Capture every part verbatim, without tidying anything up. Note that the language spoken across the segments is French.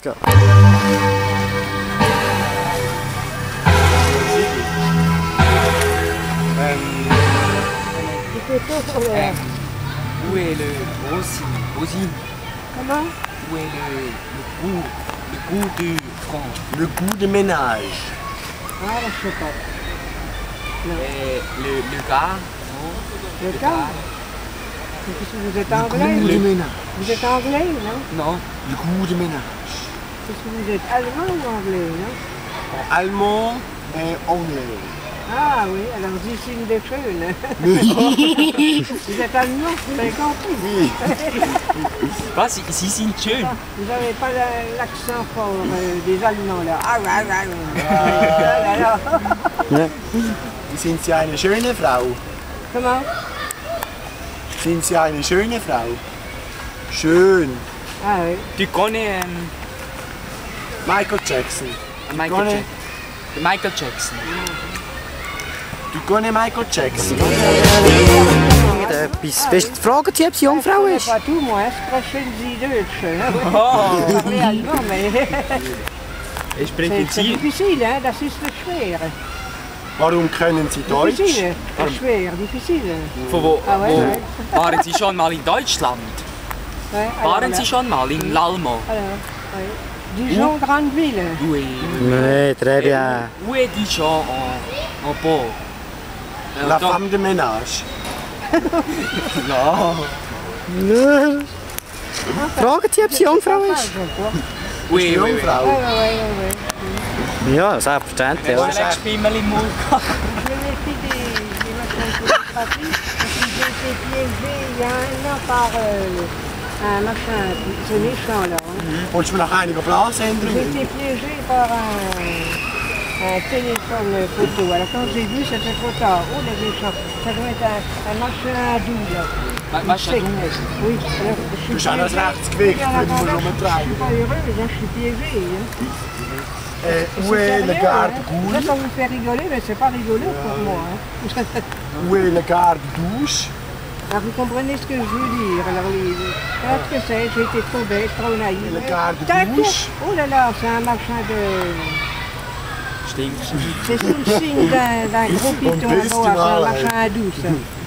go. Euh, où est le Rossi? Rossi? Comment? Où est le, le goût, le goût du front? Le goût de ménage. Ah, je sais pas. Et le, le gars? Non? Le gars? Vous êtes anglais? Le goût de ménage. Vous êtes anglais, non? Non. Le goût de ménage. Est-ce que vous êtes allemand ou anglais, non? Allemand et anglais. Ah oui, alors Sie sind der Schöne. Vous êtes allemand, vous avez compris? Oui. Was? Sie sind schön. Vous n'avez pas l'accent fort euh, des Allemands là. Ah, ah, ah, ah. Sind Sie eine schöne Frau? Comment? Sind Sie eine schöne Frau? Schön. Ah oui. Tu connais euh, Michael Jackson. Michael connais? Jackson? Michael Jackson. Du connais Michael Jackson? Etwas. Willst du fragen, ob sie Jungfrau ist? Pas tout, moi, sprechen Sie Deutsch. Oh. Parler allemand, mais Ich spreche c'est c'est Sie. difficile, hein? Das ist schwer. Warum können Sie Deutsch? Difficile, schwer, difficile. Von wo, Ah, ouais, wo ouais. waren Sie schon mal in Deutschland? Ouais, alors Waren là- Sie schon mal in L'Almo? Alors, oui. Dijon, grande ville. Oui. Oui, très bien. Où est Dijon en, en pot? Euh, La donc- femme de ménage. Non. Fragen Sie, ob sie Jungfrau ist? Oui, oui, oui. Jungfrau. Oui, oui, oui, oui. Ja, selbstverständlich. Hast du einen Spimmel im Mund gehabt? Je l'ai fait des, des machins de photographie parce que j'ai été piégé il y a un an par euh, un machin, c'est méchant là. Hein. Wolltest du mir noch einige Blasen J'ai été piégé par un, un téléphone photo. Alors quand j'ai vu, c'était trop tard. Oh les méchants, ça doit être un, un machin doux là. Ma- machin Sec. doux. Oui, alors je suis Du hast auch noch piégée. ein rechtes Gewicht, Ja, wenn du alors, musst je suis rumtreiben. pas heureuse, hein, je suis piégée. Hein. Euh, où C'est est le sérieux, garde hein. goule? Ça, ça vous fait rigoler, mais c'est pas rigolo pour moi. Hein. Où est le garde douche? Alors, vous comprenez ce que je veux dire. Alors, les... Alors, ce que c'est, j'ai été trop bête, trop naïve. Le garde Tac, douche? oh là là, c'est un machin de... Stinkt. C'est sous le signe d'un d'un gros piton à bist du boire, c'est un mal, machin à douce.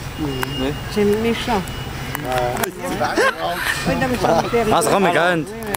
C'est méchant. Äh, Oui, non, mais ça me fait rigoler. Also komm, wir gehen. Oui, oui.